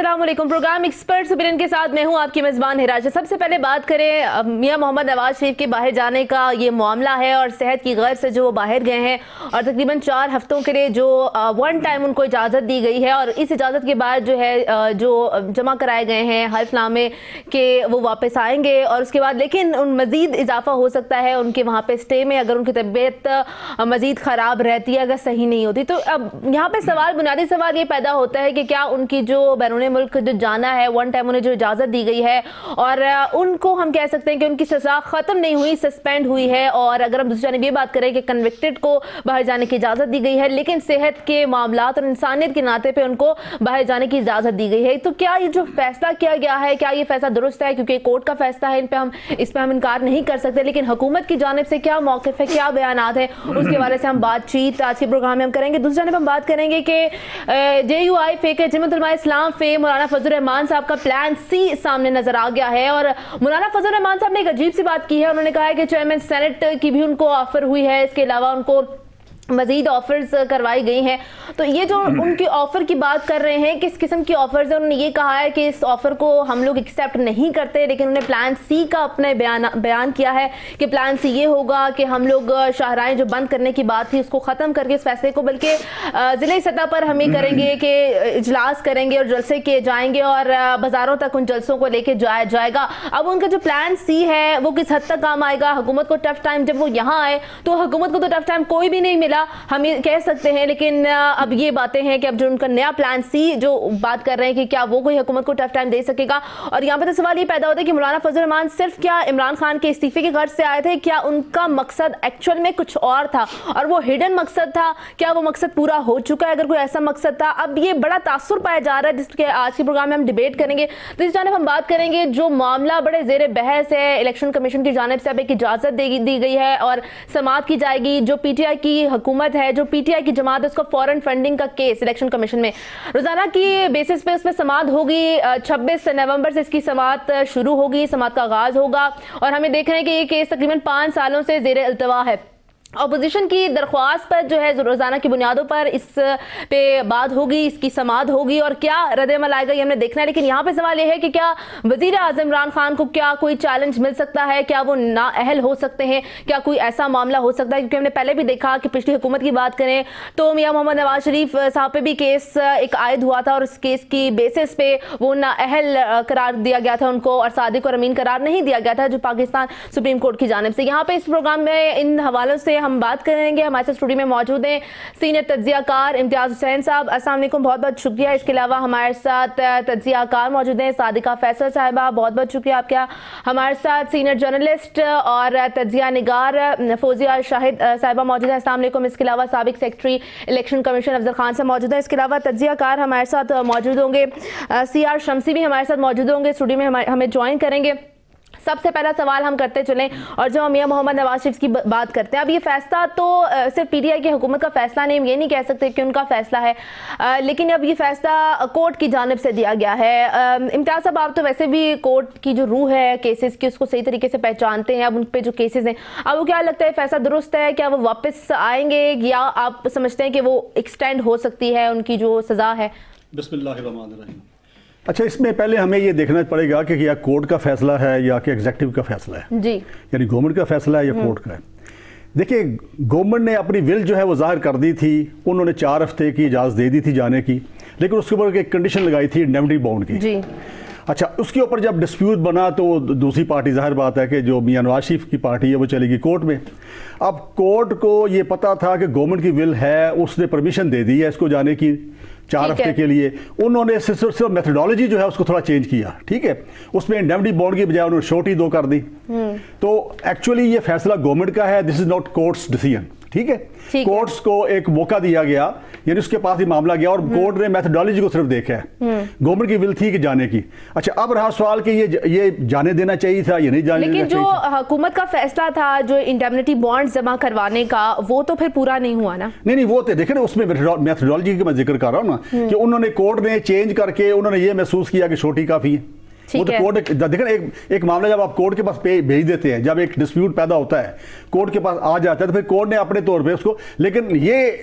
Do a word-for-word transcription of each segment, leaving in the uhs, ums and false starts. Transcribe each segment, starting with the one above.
अस्सलाम वालेकुम। Programme experts opinion के साथ मैं हूं आपकी मेज़बान हिराज। सबसे पहले बात करें मियां मोहम्मद नवाज शरीफ के बाहर जाने का ये मामला है और सेहत की गर्ज से जो वो बाहर गए हैं और तकरीबन चार हफ्तों के लिए जो वन टाइम उनको इजाज़त दी गई है और इस इजाज़त के बाद जो है जो जमा कराए गए हैं हल्फनामे के वो वापस आएंगे और उसके बाद लेकिन उन मज़ीद इजाफा हो सकता है उनके वहाँ पर स्टे में अगर उनकी तबीयत मज़ीद ख़राब रहती है, अगर सही नहीं होती। तो अब यहाँ पर सवाल बुनियादी सवाल ये पैदा होता है कि क्या उनकी जो बैरून मुल्क जो जाना है वन टाइम उन्हें जो इजाज़त दी गई है और उनको हम कह सकते हैं कि उनकी सज़ा ख़त्म नहीं हुई, सस्पेंड हुई है। और अगर हम दूसरी जानब ये बात करें कि कन्विक्टेड को बाहर जाने की इजाज़त दी गई है लेकिन सेहत के मामलात और इंसानियत के नाते पे उनको बाहर जाने की इजाज़त दी गई है, तो क्या ये जो फैसला किया गया है क्या ये फैसला दुरुस्त है? क्योंकि कोर्ट का फैसला है, इन पे हम इस पर हम इनकार नहीं कर सकते, लेकिन हुकूमत की जानिब से क्या मौक़िफ़ है, क्या बयानात है, उसके बारे से हम बातचीत आज के प्रोग्राम में हम करेंगे। दूसरी जानब हम बात करेंगे कि जे यू आई फे के जमीयत उलमा इस्लाम फे मौलाना फजल रहमान साहब का प्लान सी सामने नजर आ गया है और मौलाना फजल रहमान साहब ने एक अजीब सी बात की है। उन्होंने कहा है कि चेयरमैन सेनेट की भी उनको ऑफर हुई है, इसके अलावा उनको मजीद ऑफर्स करवाई गई हैं। तो ये जो उनकी ऑफर की बात कर रहे हैं किस किस्म की ऑफर्स है, उन्होंने ये कहा है कि इस ऑफर को हम लोग एक्सेप्ट नहीं करते, लेकिन उन्होंने प्लान सी का अपने बयान बयान किया है कि प्लान सी ये होगा कि हम लोग शाहराएं जो बंद करने की बात थी उसको ख़त्म करके इस फैसले को बल्कि ज़िले सतह पर हम ये करेंगे कि इजलास करेंगे और जलसे किए जाएंगे और बाज़ारों तक उन जलसों को लेके जाया जाएगा। अब उनका जो प्लान सी है वो किस हद तक काम आएगा? हुकूमत को टफ टाइम, जब वो यहाँ आए तो हुकूमत को तो टफ टाइम कोई भी नहीं मिला, हम ये कह सकते हैं, लेकिन अब ये बातें हैं कि अब जो उनका नया प्लान सी जो बात कर रहे हैं कि क्या वो कोई हुकूमत को टफ टाइम दे सकेगा। और यहाँ पे तो सवाल ये पैदा होता है कि मौलाना फजल रहमान सिर्फ क्या इमरान खान के इस्तीफे की गर्ज से आए थे, क्या उनका मकसद एक्चुअल में कुछ और था और वो हिडन मकसद था? क्या वो मकसद पूरा हो चुका है अगर कोई ऐसा मकसद था? अब ये बड़ा तासुर पाया जा रहा है जिसके आज के प्रोग्राम में हम डिबेट करेंगे। तो इस जानब हम बात करेंगे जो मामला बड़े जेर बहस है, इलेक्शन कमीशन की जानिब से अब एक इजाजत दी गई है और समाअत की जाएगी। जो पी टी आई की हुकूमत है, जो पी टी आई की जमात है, उसका फॉरेन फंडिंग का केस इलेक्शन कमीशन में रोजाना की बेसिस पे उसमें समाअत होगी। छब्बीस नवंबर से इसकी समाअत शुरू होगी, समाअत का आगाज होगा और हमें देख रहे हैं कि ये केस तकरीबन पांच सालों से जेर इल्तवा है। अपोजिशन की दरख्वास्त पर जो है रोजाना की बुनियादों पर इस पे बात होगी, इसकी समाअत होगी और क्या रद्द-ए-अमल आएगा ये हमने देखना है। लेकिन यहाँ पे सवाल ये है कि क्या वजीर आज़म इमरान खान को क्या कोई चैलेंज मिल सकता है? क्या वो नाअहल हो सकते हैं? क्या कोई ऐसा मामला हो सकता है? क्योंकि हमने पहले भी देखा कि पिछली हुकूमत की बात करें तो मियां मोहम्मद नवाज शरीफ साहब पे भी केस एक आयद हुआ था और उस केस की बेसिस पे वो नाअहल करार दिया गया था उनको और सादिक और अमीन करार नहीं दिया गया था जो पाकिस्तान सुप्रीम कोर्ट की जानिब से। यहाँ पे इस प्रोग्राम में इन हवालों से हम बात करेंगे। हमारे साथ स्टूडियो में मौजूद हैं सीनियर तज्जियाकार इम्तियाज हुसैन साहब, अस्सलाम वालेकुम, बहुत बहुत शुक्रिया। इसके अलावा हमारे साथ तज्जियाकार मौजूद हैं सादिका फैसल साहिबा, बहुत बहुत शुक्रिया आपका। हमारे साथ सीनियर जर्नलिस्ट और तज्जिया निगार फौजिया शाहिद साहिबा मौजूद हैं, अस्सलाम वालेकुम। इसके अलावा साबिक secretary election commission Afzal Khan साहब मौजूद हैं। इसके अलावा तज्जियाकार हमारे साथ मौजूद होंगे, सी आर शम्सी भी हमारे साथ मौजूद होंगे, स्टूडियो में हमें ज्वाइन करेंगे। सबसे पहला सवाल हम करते चलें और जो हम मियां मोहम्मद नवाज शरीफ की बात करते हैं, अब ये फैसला तो सिर्फ पी टी आई की हुकूमत का फैसला नहीं, हम ये नहीं कह सकते कि उनका फैसला है, आ, लेकिन अब ये फैसला कोर्ट की जानिब से दिया गया है। इम्तियाज साहब, आप तो वैसे भी कोर्ट की जो रूह है केसेस की उसको सही तरीके से पहचानते हैं, अब उन पर जो केसेस हैं अब वो क्या लगता है फैसला दुरुस्त है? क्या वो वापस आएंगे या आप समझते हैं कि वो एक्सटेंड हो सकती है उनकी जो सज़ा है? बिस्मिल्लाहिर्रहमानिर्रहीम। अच्छा, इसमें पहले हमें ये देखना पड़ेगा कि या कोर्ट का फैसला है या कि एग्जीक्यूटिव का फैसला है जी, यानी गवर्नमेंट का फैसला है या कोर्ट का है। देखिए, गवर्नमेंट ने अपनी विल जो है वो जाहिर कर दी थी, उन्होंने चार हफ्ते की इजाज़त दे दी थी जाने की, लेकिन उसके ऊपर एक कंडीशन लगाई थी इंडेमनिटी बाउंड की जी। अच्छा, उसके ऊपर जब डिस्प्यूट बना तो दूसरी पार्टी, जाहिर बात है कि जो मियां नवाज शरीफ की पार्टी है वो चलेगी कोर्ट में। अब कोर्ट को ये पता था कि गवर्नमेंट की विल है, उसने परमिशन दे दी है इसको जाने की चार हफ्ते के लिए। उन्होंने सिर्फ मेथोडोलॉजी जो है उसको थोड़ा चेंज किया, ठीक है, उसमें इंडेमनिटी बॉन्ड की बजाय उन्होंने शॉर्टी दो कर दी। तो एक्चुअली ये फैसला गवर्नमेंट का है, this is not courts decision, ठीक है। कोर्ट्स को एक मौका दिया गया, यानी उसके पास ही मामला गया और कोर्ट ने मेथोडोलॉजी को सिर्फ देखा है, गवर्नमेंट की विल थी कि जाने की। अच्छा, अब रहा सवाल कि ये ये जाने देना चाहिए था या नहीं जाने लेकिन जो हुकूमत का फैसला था जो इंडेमनिटी बॉन्ड जमा करवाने का, वो तो फिर पूरा नहीं हुआ ना? नहीं नहीं वो तो देखे ना, उसमें मेथोडोलॉजी का मैं जिक्र कर रहा हूँ ना कि उन्होंने कोर्ट ने चेंज करके उन्होंने ये महसूस किया कि छोटी काफी है। वो तो कोर्ट देखो, एक एक मामला जब आप कोर्ट के पास भेज देते हैं, जब एक डिस्प्यूट पैदा होता है कोर्ट के पास आ जाता है तो फिर कोर्ट ने अपने तौर पे उसको, लेकिन ये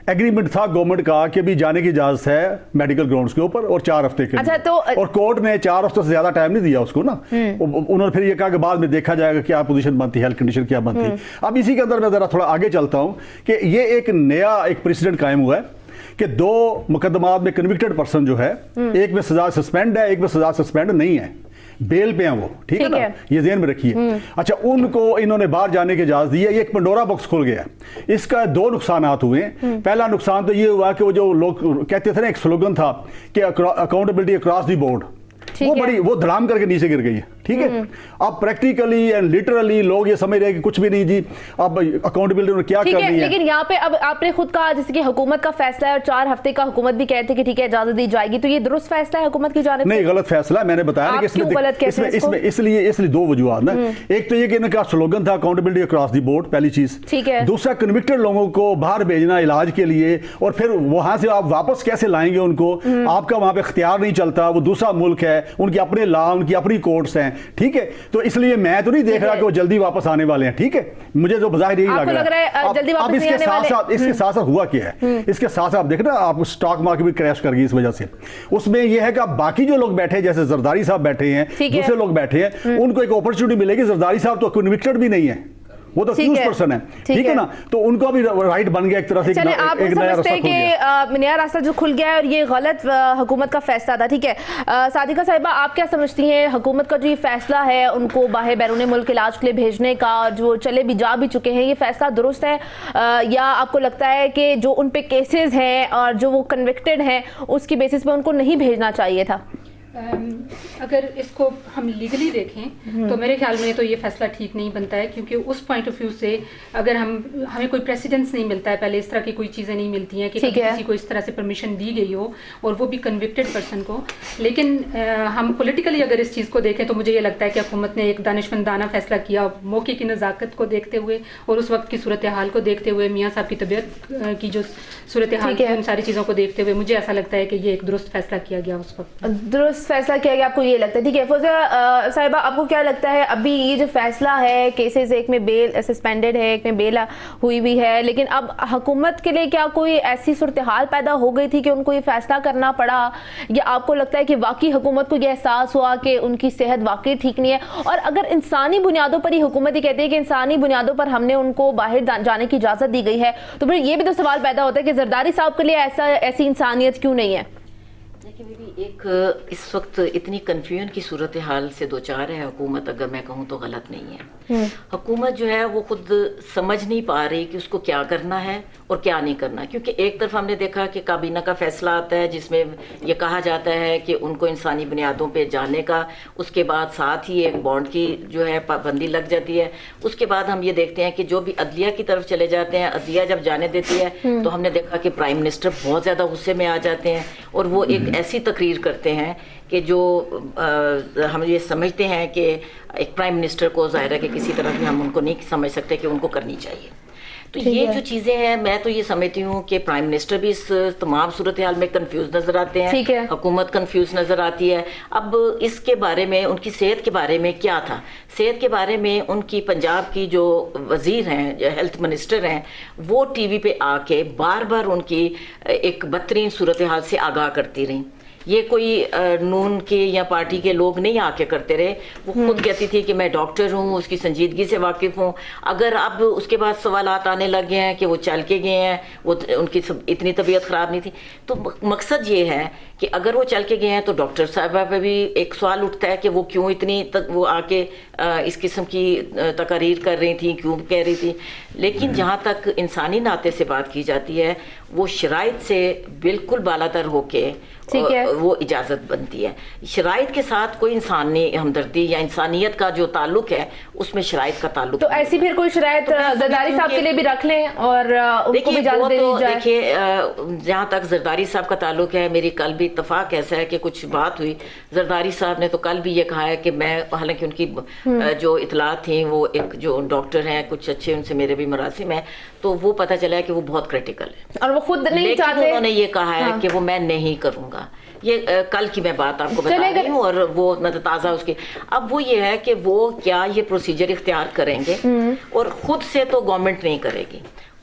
एग्रीमेंट था गवर्नमेंट का कि भी जाने की इजाजत है मेडिकल ग्राउंड्स के ऊपर और चार हफ्ते के अच्छा, लिए। तो और कोर्ट ने चार हफ्ते से ज्यादा टाइम नहीं दिया उसको ना, उन्होंने फिर ये कहा कि बाद में देखा जाएगा क्या पोजीशन बनती है, हेल्थ कंडीशन क्या बनती। अब इसी के अंदर मैं जरा थोड़ा आगे चलता हूं कि ये एक नया एक प्रेसिडेंट कायम हुआ है कि दो मुकदमात में कन्विक्टेड पर्सन जो है, एक में सजा सस्पेंड है, एक में सजा सस्पेंड नहीं है, बेल पे हैं वो, ठीक है ना, ये ध्यान में रखिए। अच्छा, उनको इन्होंने बाहर जाने की इजाजत दी है, ये एक पंडोरा बॉक्स खुल गया। इसका दो नुकसान हुए। पहला नुकसान तो ये हुआ कि वो जो लोग कहते थे ना, एक स्लोगन था कि अकाउंटेबिलिटी अक्रॉस द बोर्ड, वो बड़ी वो धड़ाम करके नीचे गिर गई है, ठीक है। अब प्रैक्टिकली एंड लिटरली लोग ये समझ रहे हैं कि कुछ भी नहीं जी, अब अकाउंटेबिलिटी में क्या कर रही है। लेकिन यहाँ पे अब आपने खुद कहा जैसे कि हुकूमत का फैसला है और चार हफ्ते का हुकूमत भी कहते हैं कि ठीक है इजाजत दी जाएगी, तो ये दुरुस्त फैसला है हुकूमत की जानिब से? नहीं, गलत फैसला है। मैंने बताया कि इसमें इसमें इसमें इसलिए इसलिए दो वजूहत ना, एक तो ये कि इनका स्लोगन था अकाउंटेबिलिटी अक्रॉस द बोर्ड, पहली चीज, ठीक है। दूसरा कन्विक्टेड लोगों को बाहर भेजना इलाज के लिए, और फिर वहां से आप वापस कैसे लाएंगे उनको, आपका वहां पे इख्तियार नहीं चलता, वो दूसरा मुल्क है, उनके अपने लॉ, उनकी अपनी कोर्ट्स हैं, ठीक है। तो इसलिए मैं तो नहीं देख रहा कि वो जल्दी वापस आने वाले हैं, ठीक है, मुझे जो बज़ाहिर यही लग रहा है। अब, जल्दी वापस अब इसके साथ साथ इसके साथ साथ हुआ क्या है, इसके साथ साथ देख रहे आप स्टॉक मार्केट भी क्रैश कर गई इस वजह से। उसमें यह है कि अब बाकी जो लोग बैठे, जैसे जरदारी साहब बैठे हैं, दूसरे लोग बैठे हैं, उनको एक अपॉर्चुनिटी मिलेगी। जरदारी साहब तो कन्विक्टेड भी नहीं है, वो तो फ्यूज पर्सन है, ठीक है ना, तो उनको भी राइट बन गया एक तरह से। चलिए, आप समझते हैं कि नया रास्ता जो खुल गया है और ये गलत हुकूमत का फैसला था, ठीक है। सादिका साहिबा, आप क्या समझती हैं हुकूमत का जो ये फैसला है उनको बाहर बैरून मुल्क इलाज के लिए भेजने का, और जो चले भी जा भी चुके हैं, ये फैसला दुरुस्त है, या आपको लगता है कि जो उन पे केसेस हैं और जो वो कन्विक्टेड हैं उसकी बेसिस पे उनको नहीं भेजना चाहिए था? अगर इसको हम लीगली देखें तो मेरे ख्याल में तो ये फैसला ठीक नहीं बनता है, क्योंकि उस पॉइंट ऑफ व्यू से अगर हम हमें कोई प्रेसिडेंस नहीं मिलता है, पहले इस तरह की कोई चीज़ें नहीं मिलती हैं कि किसी को इस तरह से परमिशन दी गई हो, और वो भी कन्विक्टेड पर्सन को। लेकिन आ, हम पॉलिटिकली अगर इस चीज़ को देखें तो मुझे ये लगता है कि हुकूमत ने एक दानिशमंदाना फैसला किया, मौके की नज़ाकत को देखते हुए और उस वक्त की सूरत हाल को देखते हुए, मियाँ साहब की तबीयत की जो सूरत हाल है, उन सारी चीज़ों को देखते हुए मुझे ऐसा लगता है कि ये एक दुरुस्त फैसला किया गया उस वक्त। दुरुस्त फैसला किया गया, आपको ये लगता है, ठीक है। फौजिया साहिबा, आपको क्या लगता है अभी ये जो फैसला है, केसेस एक में बेल सस्पेंडेड है, एक में बेल हुई हुई है, लेकिन अब हुकूमत के लिए क्या कोई ऐसी सूरत हाल पैदा हो गई थी कि उनको ये फैसला करना पड़ा, या आपको लगता है कि वाकई हुकूमत को ये एहसास हुआ कि उनकी सेहत वाकई ठीक नहीं है? और अगर इंसानी बुनियादों पर ही हुकूमत ही कहती है कि इंसानी बुनियादों पर हमने उनको बाहर जाने की इजाज़त दी गई है, तो फिर ये भी तो सवाल पैदा होता है कि जरदारी साहब के लिए ऐसा ऐसी इंसानियत क्यों नहीं है? देखिए बीबी, एक इस वक्त इतनी कन्फ्यूजन की सूरत हाल से दो चार है हुकूमत, अगर मैं कहूँ तो गलत नहीं है। हुकूमत जो है वो खुद समझ नहीं पा रही कि उसको क्या करना है और क्या नहीं करना, क्योंकि एक तरफ हमने देखा कि काबीना का फैसला आता है जिसमें ये कहा जाता है कि उनको इंसानी बुनियादों पे जाने का, उसके बाद साथ ही एक बॉन्ड की जो है पाबंदी लग जाती है। उसके बाद हम ये देखते हैं कि जो भी अदलिया की तरफ चले जाते हैं, अदलिया जब जाने देती है तो हमने देखा कि प्राइम मिनिस्टर बहुत ज़्यादा गुस्से में आ जाते हैं और वो एक ऐसी तकरीर करते हैं कि जो आ, हम ये समझते हैं कि एक प्राइम मिनिस्टर को ज़ाहिर है कि किसी तरह भी हम उनको नहीं समझ सकते कि उनको करनी चाहिए। तो ये जो चीज़ें हैं, मैं तो ये समझती हूँ कि प्राइम मिनिस्टर भी इस तमाम सूरत हाल में कंफ्यूज नजर आते हैं, हुकूमत कंफ्यूज नजर आती है। अब इसके बारे में, उनकी सेहत के बारे में क्या था, सेहत के बारे में उनकी पंजाब की जो वजीर हैं, जो हेल्थ मिनिस्टर हैं, वो टीवी पे आके बार बार उनकी एक बदतरीन सूरत हाल से आगाह करती रहीं। ये कोई नून के या पार्टी के लोग नहीं आके करते रहे, वो खुद कहती थी कि मैं डॉक्टर हूँ, उसकी संजीदगी से वाकिफ़ हूँ। अगर अब उसके बाद सवालात आने लग गए हैं कि वो चल के गए हैं, वो उनकी इतनी तबीयत ख़राब नहीं थी, तो मकसद ये है कि अगर वो चल के गए हैं तो डॉक्टर साहबा पे भी एक सवाल उठता है कि वो क्यों इतनी तक वो आके इस किस्म की तकारीर कर रही थी, क्यों कह रही थी। लेकिन जहाँ तक इंसानी नाते से बात की जाती है, वो शराइत से बिल्कुल बालातर होके वो इजाज़त बनती है। शराइत के साथ कोई इंसानी हमदर्दी या इंसानियत का जो ताल्लुक है, उसमें शराइत का ताल्लुक। तो ऐसी फिर कोई शराइत जरदारी साहब के लिए भी रख लें और उनको भी इजाज़त दे दी जाए। देखिए, जहाँ तक जरदारी साहब का ताल्लुक है, मेरी कल भी इत्तफाक ऐसा है कि कुछ बात हुई, जरदारी साहब ने तो कल भी ये कहा है कि मैं, हालांकि उनकी जो इतलात थी, वो एक जो डॉक्टर हैं कुछ अच्छे, उनसे मेरे भी मरासिम है, तो वो पता चला है कि वो बहुत क्रिटिकल है और वो खुद नहीं चाहते। उन्होंने ये कहा है हाँ। कि वो मैं नहीं करूँगा। ये आ, कल की मैं बात आपको बता रही हूँ और वो मतलब ताज़ा उसकी। अब वो ये है कि वो क्या ये प्रोसीजर इख्तियार करेंगे, और खुद से तो गवर्नमेंट नहीं करेगी,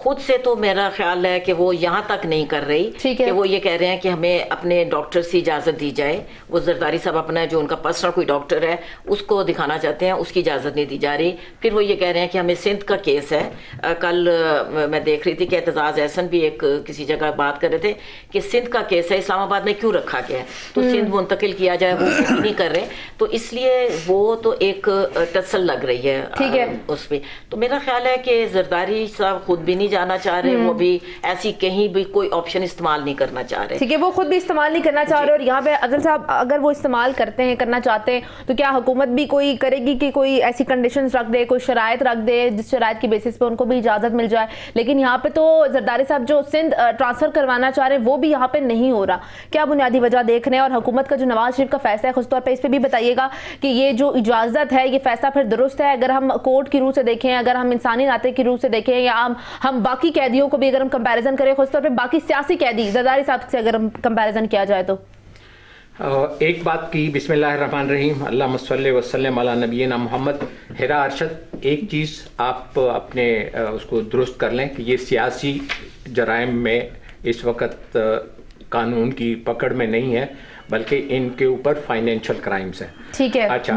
خود سے تو میرا خیال ہے کہ وہ یہاں تک نہیں کر رہی کہ وہ یہ کہہ رہے ہیں کہ ہمیں اپنے ڈاکٹر سے اجازت دی جائے. وہ زرداری صاحب اپنا جو ان کا پرسنل کوئی ڈاکٹر ہے اس کو دکھانا چاہتے ہیں, اس کی اجازت نہیں دی جا رہی. پھر وہ یہ کہہ رہے ہیں کہ ہمیں سندھ کا کیس ہے. کل میں دیکھ رہی تھی کہ اعتزاز احسن بھی ایک کسی جگہ بات کر رہے تھے کہ سندھ کا کیس ہے, اسلام آباد میں کیوں رکھا گیا ہے, تو سندھ منتقل کیا جائے, وہ نہیں کر رہے. تو اس لیے وہ تو ایک ٹسل لگ رہی ہے اس پہ. تو میرا خیال ہے کہ زرداری صاحب خود بھی نہیں جانا چاہ رہے, وہ بھی ایسی کہیں بھی کوئی آپشن استعمال نہیں کرنا چاہ رہے. ٹھیک ہے, وہ خود بھی استعمال نہیں کرنا چاہ رہے. اور یہاں پہ افضل صاحب اگر وہ استعمال کرتے ہیں, کرنا چاہتے ہیں, تو کیا حکومت بھی کوئی کرے گی کہ کوئی ایسی کنڈیشنز رکھ دے, کوئی شرائط رکھ دے جس شرائط کی بیسس پہ ان کو بھی اجازت مل جائے؟ لیکن یہاں پہ تو زرداری صاحب جو سندھ ٹرانسفر کروانا چاہ رہے ہیں وہ بھی یہاں پہ نہیں ہو رہا. کیا بنیادی وجہ دیکھ رہے ہیں؟ اور حکومت کا جو نواز شریف کا فیصلہ ہے خاص طور پہ اس پہ بھی بتائیے گا کہ یہ جو اجازت ہے یہ فیصلہ پھر درست ہے؟ اگر ہم کورٹ کی روح سے دیکھیں, اگر ہم انسانی ناطے کی روح سے دیکھیں, یا ہم ہم باقی قیدیوں کو بھی اگر ہم کمپیریزن کریں, خاص طور پہ باقی سیاسی قیدی زرداری صاحب سے اگر ہم کمپیریزن کیا جائے تو ایک بات کی, بسم اللہ الرحمن الرحیم, اللہم صلی وسلم علی نبینا محمد. ہیرا ارشد, ایک چیز آپ اپنے اس کو درست کر لیں کہ یہ سیاسی جرائم میں اس وقت قانون کی پکڑ میں نہیں ہے, بلکہ ان کے اوپر فائنینشل کرائمز ہیں. ٹھیک ہے. اچھا,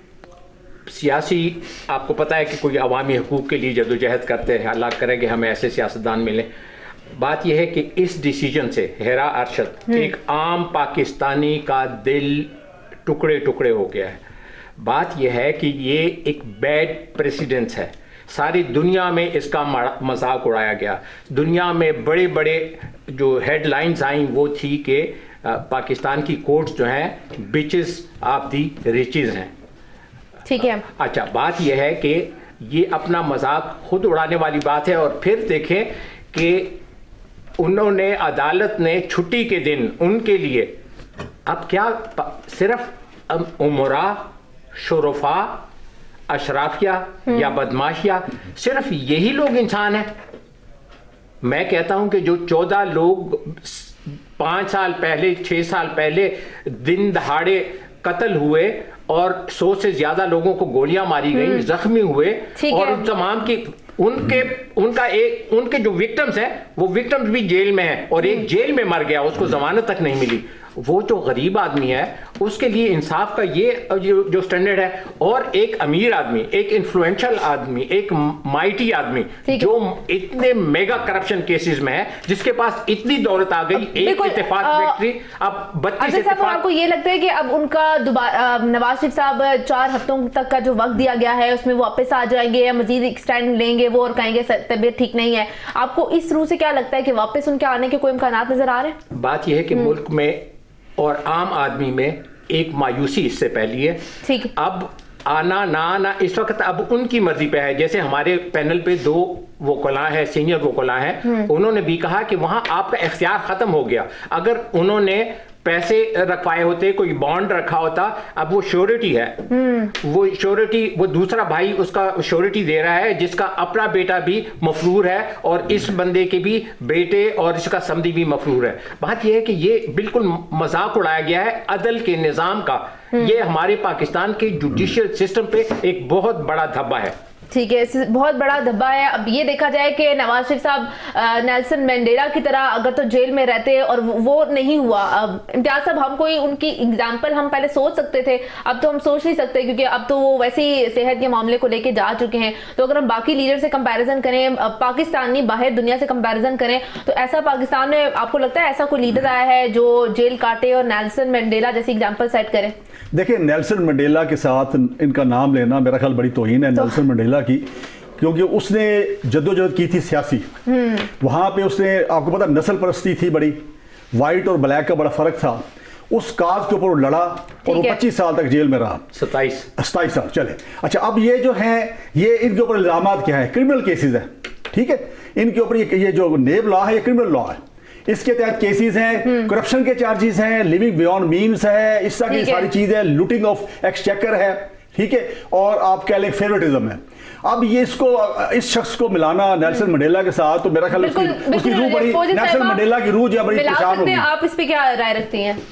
سیاسی آپ کو پتہ ہے کہ کوئی عوامی حقوق کے لیے جدوجہد کرتے ہیں, اللہ کرے کہ ہمیں ایسے سیاستدان ملیں. بات یہ ہے کہ اس ڈیسیجن سے ہیرا ارشد ایک عام پاکستانی کا دل ٹکڑے ٹکڑے ہو گیا ہے. بات یہ ہے کہ یہ ایک بیڈ پریسیڈنس ہے, ساری دنیا میں اس کا مذاق اڑایا گیا. دنیا میں بڑے بڑے جو ہیڈ لائنز آئیں وہ تھی کہ پاکستان کی کورٹس جو ہیں بچز آف دی ریچز ہیں. ٹھیک ہے. اچھا, بات یہ ہے کہ یہ اپنا مذاق خود اڑانے والی بات ہے. اور پھر دیکھیں کہ انہوں نے, عدالت نے چھٹی کے دن ان کے لیے اب کیا صرف امراء, شرفاء, اشرافیہ یا بدماشیہ, صرف یہی لوگ انسان ہیں؟ میں کہتا ہوں کہ جو چودہ لوگ پانچ سال پہلے, چھ سال پہلے دن دہاڑے قتل ہوئے اور سو سے زیادہ لوگوں کو گولیاں ماری گئیں, زخمی ہوئے, اور ان تمام کی ان کے ان کا ایک ان کے جو وکٹمز ہیں وہ وکٹمز بھی جیل میں ہیں, اور ایک جیل میں مر گیا, اس کو ضمانت تک نہیں ملی. وہ جو غریب آدمی ہے اس کے لیے انصاف کا یہ جو سٹینڈرڈ ہے, اور ایک امیر آدمی, ایک انفلوئنشل آدمی, ایک مائٹی آدمی جو اتنے میگا کرپشن کیسز میں ہے, جس کے پاس اتنی دولت آ گئی, ایک اتفاق فیکٹری, اب بتیس اتفاق. آپ کو یہ لگتا ہے کہ اب ان کا نواز شریف صاحب چار ہفتوں تک کا جو وقت دیا گیا ہے اس میں وہ واپس آ جائیں گے, یا مزید ایکسٹینڈ لیں گے وہ اور کہیں گے طبیعت ٹھیک نہیں ہے؟ آپ کو اس روح سے کیا لگتا ہے کہ واپس ان کے آنے کے کوئی امکانات نظر آ رہے ہیں؟ بات یہ ہے کہ ملک میں اور عام آدمی میں ایک مایوسی اس سے پہلی ہے. ٹھیک, اب آنا نہ آنا اس وقت اب ان کی مرضی پہ ہے. جیسے ہمارے پینل پہ دو وکلاء ہیں, سینئر وکلاء ہیں, انہوں نے بھی کہا کہ وہاں آپ کا اختیار ختم ہو گیا. اگر انہوں نے پیسے رکھوائے ہوتے, کوئی بانڈ رکھا ہوتا, اب وہ شیورٹی ہے, وہ شیورٹی, وہ دوسرا بھائی اس کا شیورٹی دے رہا ہے جس کا اپنا بیٹا بھی مفرور ہے, اور اس بندے کے بھی بیٹے اور اس کا سمدی بھی مفرور ہے. بات یہ ہے کہ یہ بالکل مذاق اڑایا گیا ہے عدل کے نظام کا. یہ ہمارے پاکستان کے جوڈیشل سسٹم پہ ایک بہت بڑا دھبا ہے. ٹھیک ہے, بہت بڑا دھبا ہے. اب یہ دیکھا جائے کہ نواز شریف صاحب نیلسن مینڈیلا کی طرح اگر تو جیل میں رہتے اور وہ نہیں ہوا, امتیاز صاحب ہم کوئی ان کی اگزامپل ہم پہلے سوچ سکتے تھے, اب تو ہم سوچ نہیں سکتے کیونکہ اب تو وہ ویسے ہی صحت کے معاملے کو لے کے جا چکے ہیں. تو اگر ہم باقی لیڈر سے کمپیریزن کریں, پاکستانی باہر دنیا سے کمپیریزن کریں, تو ایسا پاکستان میں آپ کو لگتا ہے ایسا کوئی لیڈر آیا ہے جو جیل کاٹے اور نیلسن مینڈیلا جیسی اگزامپل سیٹ کرے؟ دیکھیں, نیلسن منڈیلا کے ساتھ ان کا نام لینا میرا خیال بڑی توہین ہے نیلسن منڈیلا کی, کیونکہ اس نے جدوجہد کی تھی سیاسی. وہاں پہ اس نے, آپ کو پتا, نسل پرستی تھی بڑی, وائٹ اور بلیک کا بڑا فرق تھا. اس کاز کے اوپر وہ لڑا اور وہ پچیس سال تک جیل میں رہا. ستائیس ستائیس سال چلے. اچھا, اب یہ جو ہیں, یہ ان کے اوپر الزامات کیا ہیں؟ کرمنل کیسز ہیں. ٹھیک ہے, ان کے اوپر یہ جو نیب لا ہے یہ کرمنل لا ہے. اس کے تحت کیسز ہیں, کرپشن کے چارجز ہیں, لیونگ بیونڈ مینز ہے, اس طرح کی ساری چیزیں, لوٹنگ آف ایکسچیکر ہے. ٹھیک ہے, اور آپ کہہ لیں فیورٹزم ہے. اب یہ اس کو, اس شخص کو ملانا نیلسن منڈیلا کے ساتھ, تو میرا خیال اس کی روح بڑی, نیلسن منڈیلا کی روح جو بڑی پریشان ہوگی. آپ اس پہ کیا رائے رکھتی ہیں؟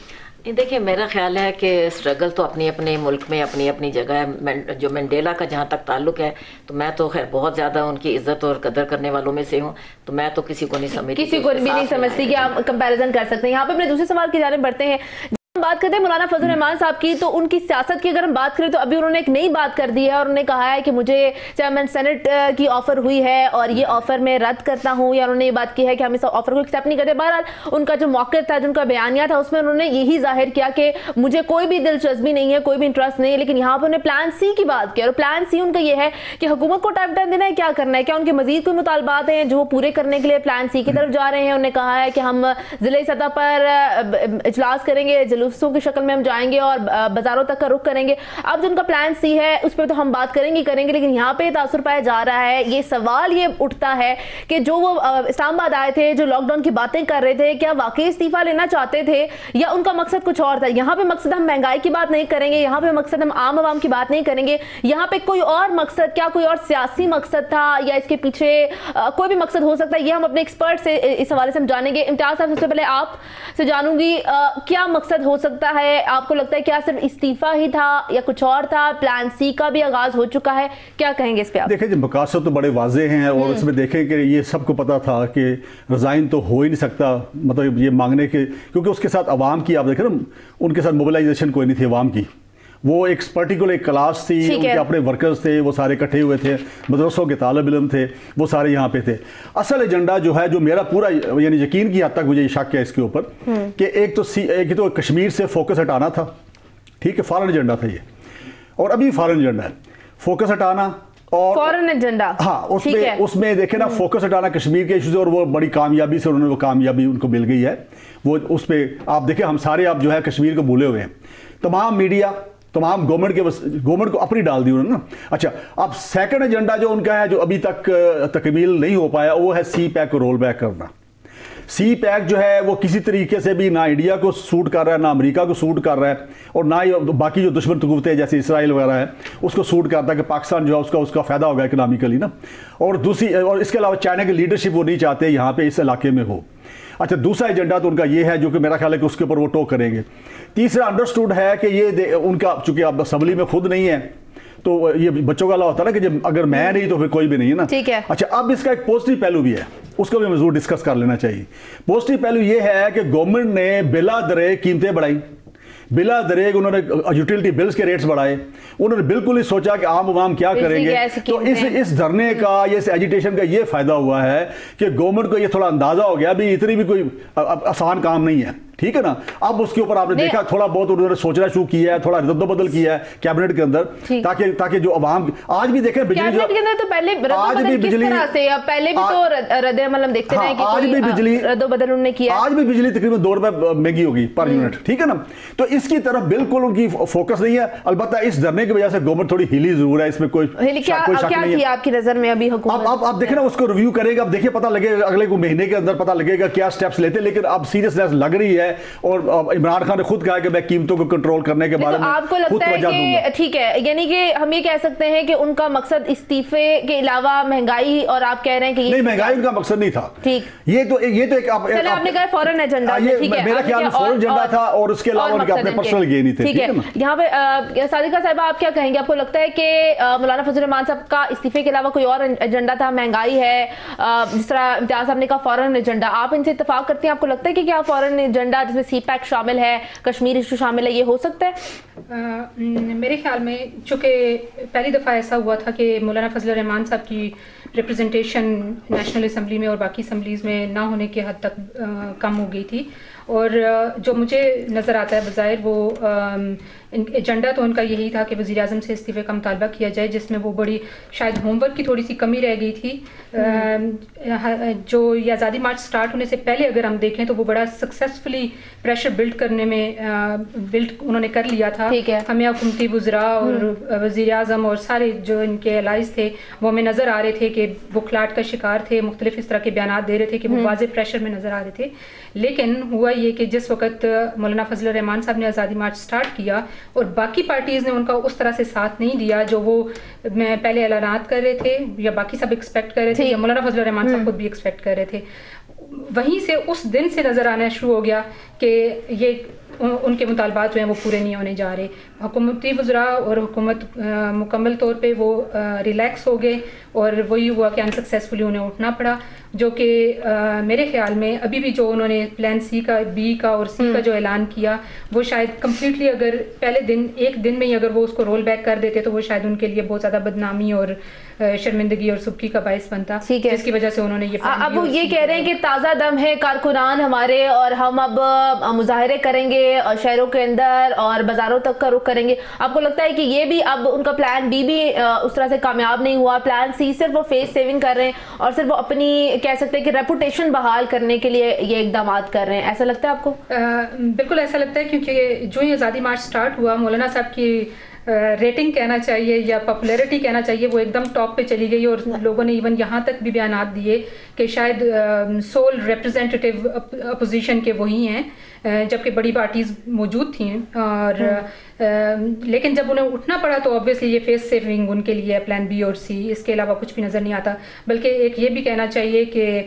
دیکھیں میرا خیال ہے کہ اسٹرگل تو اپنی اپنے ملک میں اپنی اپنی جگہ ہے. جو منڈیلا کا جہاں تک تعلق ہے تو میں تو خیر بہت زیادہ ان کی عزت اور قدر کرنے والوں میں سے ہوں, تو میں تو کسی کو نہیں سمجھتی, کسی کو بھی نہیں سمجھتی کہ آپ کمپیریزن کر سکتے ہیں. یہاں پہ اپنے دوسرے سوال کی جانب بڑھتے ہیں. بات کرتے ہیں مولانا فضل الرحمان صاحب کی, تو ان کی سیاست کی اگر ہم بات کریں تو ابھی انہوں نے ایک نئی بات کر دی ہے اور انہوں نے کہا ہے کہ مجھے چیئرمین سینٹ کی آفر ہوئی ہے اور یہ آفر میں رد کرتا ہوں, یا انہوں نے یہ بات کی ہے کہ ہم اس آفر کو ایکسیپٹ نہیں کرتے. بہرحال ان کا جو موقع تھا, جو ان کا بیانیہ تھا, اس میں انہوں نے یہی ظاہر کیا کہ مجھے کوئی بھی دلچسپی نہیں ہے, کوئی بھی انٹرسٹ نہیں ہے, لیکن یہاں پہ انہوں نے پلان سی کی بات کی, اور پلان سی ان کا یہ ہے کہ حکومت کو ٹائم ٹائم دینا ہے, کیا کرنا ہے, کیا ان کے مزید کوئی مطالبات ہیں جو وہ پورے کرنے کے لیے پلان سی کی طرف جا رہے ہیں. انہوں نے کہا ہے کہ ہم ضلعی سطح پر اجلاس کریں گے, جلوسوں کی شکل میں ہم جائیں گے اور بازاروں تک کا رخ کریں گے. اب جو ان کا پلان سی ہے اس پہ تو ہم بات کریں گے کریں گے لیکن یہاں پہ تاثر پایا جا رہا ہے, یہ سوال یہ اٹھتا ہے کہ جو وہ اسلام آباد آئے تھے, جو لاک ڈاؤن کی باتیں کر رہے تھے, کیا واقعی استعفیٰ لینا چاہتے تھے یا ان کا مقصد کچھ اور تھا؟ یہاں پہ مقصد ہم مہنگائی کی بات نہیں کریں گے, یہاں پہ مقصد ہم عام عوام کی بات نہیں کریں گے, یہاں پہ کوئی اور مقصد, کیا کوئی اور سیاسی مقصد تھا یا اس کے پیچھے کوئی بھی مقصد ہو سکتا ہے؟ یہ ہم اپنے ایکسپرٹ سے اس حوالے سے ہم جانیں گے. امتیاز صاحب, سب سے پہلے آپ سے جانوں گی کیا مقصد ہو سکتا ہے؟ آپ کو لگتا ہے کیا صرف استعفیٰ ہی تھا یا کچھ اور تھا؟ پلان سی کا بھی آغاز ہو چکا ہے, کیا کہیں گے اس پہ آپ؟ دیکھیں جی, مقاصد تو بڑے واضح ہیں اور اس میں دیکھیں کہ یہ سب کو پتا تھا کہ ریزائن تو ہو ہی نہیں سکتا, مطلب یہ مانگنے کے, کیونکہ اس کے ساتھ عوام کی, آپ دیکھیں نا ان کے ساتھ موبلائزیشن کوئی نہیں تھی عوام کی, وہ ایک پرٹیکولر ایک کلاس تھی, ان کے اپنے ورکرز تھے, وہ سارے اکٹھے ہوئے تھے, مدرسوں کے طالب علم تھے, وہ سارے یہاں پہ تھے. اصل ایجنڈا جو ہے, جو میرا پورا یعنی یقین کی حد تک مجھے شک ہے اس کے اوپر, کہ ایک تو ایک تو کشمیر سے فوکس ہٹانا تھا, ٹھیک ہے, فارن ایجنڈا تھا یہ, اور ابھی فارن ایجنڈا ہے, فوکس ہٹانا اور فورن ایجنڈا. ہاں, اس میں اس میں دیکھیں نا, فوکس ہٹانا کشمیر کے ایشوز, اور وہ بڑی کامیابی سے انہوں نے وہ کامیابی ان کو مل گئی ہے. وہ اس پہ آپ دیکھیں, ہم سارے آپ جو ہے کشمیر کو بھولے ہوئے ہیں, تمام میڈیا, تمام گورنمنٹ کے گورنمنٹ کو اپنی ڈال دی انہوں نے نا. اچھا, اب سیکنڈ ایجنڈا جو ان کا ہے, جو ابھی تک تکمیل نہیں ہو پایا, وہ ہے سی پیک کو رول بیک کرنا. سی پیک جو ہے وہ کسی طریقے سے بھی نہ انڈیا کو سوٹ کر رہا ہے, نہ امریکہ کو سوٹ کر رہا ہے, اور نہ ہی باقی جو دشمن قوتیں جیسے اسرائیل وغیرہ ہے اس کو سوٹ کرتا ہے کہ پاکستان جو ہے اس کا اس کا فائدہ ہوگا اکنامیکلی نا. اور دوسری, اور اس کے علاوہ چائنا کی لیڈرشپ وہ نہیں چاہتے یہاں پہ اس علاقے میں ہو. اچھا, دوسرا ایجنڈا تو ان کا یہ ہے جو کہ میرا خیال ہے کہ اس کے اوپر وہ ٹوک کریں گے. تیسرا انڈرسٹوڈ ہے کہ یہ ان کا, چونکہ اب اسمبلی میں خود نہیں ہے تو یہ بچوں کا لا ہوتا ہے نا کہ جب اگر میں نہیں تو پھر کوئی بھی نہیں ہے نا. ٹھیک ہے. اچھا, اب اس کا ایک پازیٹیو پہلو بھی ہے, اس کو بھی ضرور ڈسکس کر لینا چاہیے. پازیٹیو پہلو یہ ہے کہ گورنمنٹ نے بلا دریغ قیمتیں بڑھائی, بلا دریغ انہوں نے یوٹیلٹی بلز کے ریٹس بڑھائے, انہوں نے بالکل ہی سوچا کہ عام عوام کیا کریں گے. تو اس اس دھرنے کا, اس ایجیٹیشن کا یہ فائدہ ہوا ہے کہ گورنمنٹ کو یہ تھوڑا اندازہ ہو گیا بھی اتنی بھی کوئی آسان کام نہیں ہے, ٹھیک ہے نا. اب اس کے اوپر آپ نے دیکھا تھوڑا بہت انہوں نے سوچنا شروع کیا ہے, تھوڑا رد و بدل کیا ہے کیبنٹ کے اندر, تاکہ تاکہ جو عوام آج بھی دیکھیں بجلی جو تو پہلے آج بھی بجلی پہلے بھی تو رد عمل ہم دیکھتے ہیں کہ آج بھی بجلی رد و بدل انہوں نے کیا, آج بھی بجلی تقریباً دو روپے مہنگی ہوگی پر یونٹ, ٹھیک ہے نا. تو اس کی طرف بالکل ان کی فوکس نہیں ہے. البتہ اس دھرنے کی وجہ سے گورنمنٹ تھوڑی ہلی ضرور ہے, اس میں کوئی شک نہیں ہے. آپ کی نظر میں ابھی حکومت اب آپ دیکھیں نا, اس کو ریویو کرے گا, اب دیکھیں پتہ لگے گا اگلے کو مہینے کے اندر پتہ لگے گا کیا سٹیپس لیتے. لیکن اب سیریسنیس لگ رہی ہے, اور عمران خان نے خود کہا کہ میں قیمتوں کو کنٹرول کرنے کے بارے میں آپ کو لگتا ہے کہ ٹھیک ہے, یعنی کہ ہم یہ کہہ سکتے ہیں کہ ان کا مقصد استعفے کے علاوہ مہنگائی, اور آپ کہہ رہے ہیں کہ نہیں, مہنگائی ان کا مقصد نہیں تھا. ٹھیک, یہ تو یہ تو ایک آپ نے کہا فورن ایجنڈا, میرا خیال میں فورن ایجنڈا تھا, اور اس کے علاوہ ان کے اپنے پرسنل گین ہی تھے. ٹھیک ہے, یہاں پہ صادقہ صاحبہ آپ کیا کہیں گے؟ آپ کو لگتا ہے کہ مولانا فضل الرحمان صاحب کا استعفے کے علاوہ کوئی اور ایجنڈا تھا؟ مہنگائی ہے, جس طرح امتیاز صاحب نے کہا فورن ایجنڈا, آپ ان سے اتفاق کرتے ہیں؟ آپ کو لگتا ہے کہ کیا فورن ایجنڈا جس میں سی پیک شامل ہے, کشمیر ایشو شامل ہے, یہ ہو سکتا ہے؟ میرے خیال میں چونکہ پہلی دفعہ ایسا ہوا تھا کہ مولانا فضل الرحمان صاحب کی ریپرزنٹیشن نیشنل اسمبلی میں اور باقی اسمبلیز میں نہ ہونے کی حد تک کم ہو گئی تھی, اور جو مجھے نظر آتا ہے بظاہر وہ ایجنڈا تو ان کا یہی تھا کہ وزیر اعظم سے استعفے کا مطالبہ کیا جائے, جس میں وہ بڑی شاید ہوم ورک کی تھوڑی سی کمی رہ گئی تھی. جو یہ آزادی مارچ سٹارٹ ہونے سے پہلے اگر ہم دیکھیں تو وہ بڑا سکسیسفلی پریشر بلڈ کرنے میں بلڈ انہوں نے کر لیا تھا. ہمیں حکومتی وزراء اور وزیر اعظم اور سارے جو ان کے الائز تھے وہ ہمیں نظر آ رہے تھے کہ بکھلاٹ کا شکار تھے, مختلف اس طرح کے بیانات دے رہے تھے کہ وہ واضح پریشر میں نظر آ رہے تھے. لیکن ہوا یہ کہ جس وقت مولانا فضل الرحمان صاحب نے آزادی مارچ سٹارٹ کیا اور باقی پارٹیز نے ان کا اس طرح سے ساتھ نہیں دیا جو وہ میں پہلے اعلانات کر رہے تھے یا باقی سب ایکسپیکٹ کر رہے تھے یا مولانا فضل الرحمان صاحب خود بھی ایکسپیکٹ کر رہے تھے, وہیں سے اس دن سے نظر آنا شروع ہو گیا کہ یہ ان کے مطالبات جو ہیں وہ پورے نہیں ہونے جا رہے. حکومتی وزراء اور حکومت مکمل طور پہ وہ ریلیکس ہو گئے اور وہی ہوا کہ انسکسیسفلی انہیں اٹھنا پڑا, جو کہ میرے خیال میں ابھی بھی جو انہوں نے پلان سی کا, بی کا اور سی کا جو اعلان کیا وہ شاید کمپلیٹلی اگر پہلے دن ایک دن میں ہی اگر وہ اس کو رول بیک کر دیتے تو وہ شاید ان کے لیے بہت زیادہ بدنامی اور شرمندگی اور سبکی کا باعث بنتا, جس کی وجہ سے انہوں نے یہ. اب وہ یہ کہہ رہے ہیں کہ تازہ دم ہے کارکنان ہمارے اور ہم اب مظاہرے کریں گے شہروں کے اندر اور بازاروں تک کا رخ کریں گے. آپ کو لگتا ہے کہ یہ بھی اب ان کا پلان بی بھی اس طرح سے کامیاب نہیں ہوا, پلان سی صرف وہ فیس سیونگ کر رہے ہیں اور صرف وہ اپنی کہہ سکتے ہیں کہ ریپوٹیشن بحال کرنے کے لیے یہ اقدامات کر رہے ہیں, ایسا لگتا ہے آپ کو؟ بالکل ایسا لگتا ہے, کیونکہ جو یہ آزادی مارچ سٹارٹ ہوا مولانا صاحب کی ریٹنگ کہنا چاہیے یا پاپولیرٹی کہنا چاہیے وہ ایک دم ٹاپ پہ چلی گئی اور لوگوں نے ایون یہاں تک بھی بیانات دیے کہ شاید سول ریپرزینٹیو اپوزیشن کے وہی ہیں جبکہ بڑی پارٹیز موجود تھیں. اور لیکن جب انہیں اٹھنا پڑا تو آبویسلی یہ فیس سیونگ ان کے لیے پلان بی اور سی, اس کے علاوہ کچھ بھی نظر نہیں آتا. بلکہ ایک یہ بھی کہنا چاہیے کہ